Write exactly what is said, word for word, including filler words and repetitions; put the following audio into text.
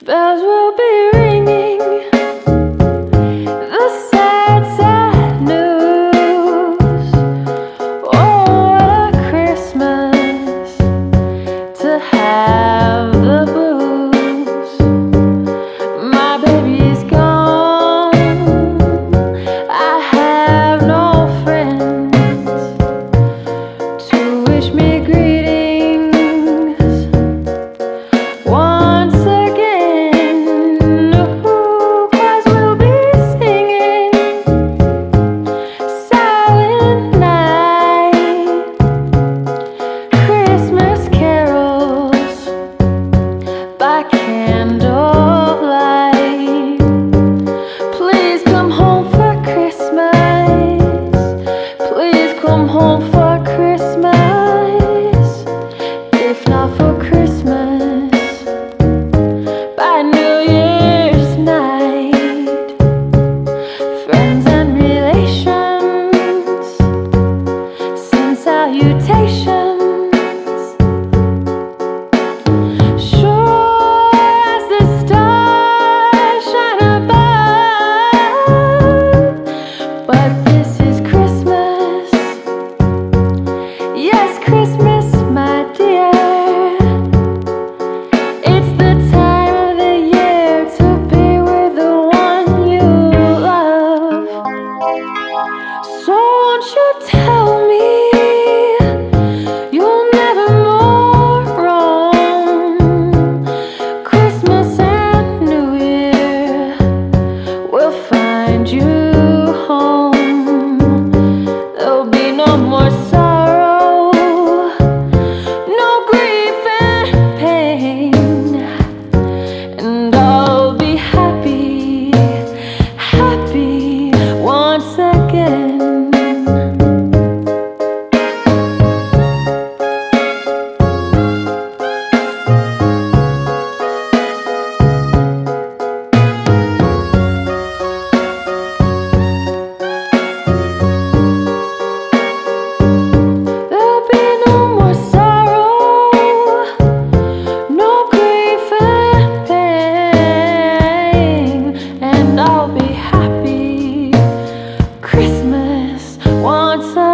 Bells will be ringing, the sad, sad news. Oh, what a Christmas to have the blues. My baby's gone, I have no friends to wish me greetings once again. Ooh, 'cause we'll be singing Silent Night, Christmas carols by candlelight. Please come home for Christmas, please come home for Christmas. If not for Christmas, by New Year's night. Friends and relations send salutations, sure as the stars shine above. But this is Christmas, yes, Christmas, my dear. It's the time of the year to be with the one you love. So won't you tell me you'll never more roam? Christmas and New Year will find you home. There'll be no more sorrow, no grief and pain, and I'll be happy, happy once again. There'll be no more sorrow, no grief and pain, and I'll be happy Christmas once again.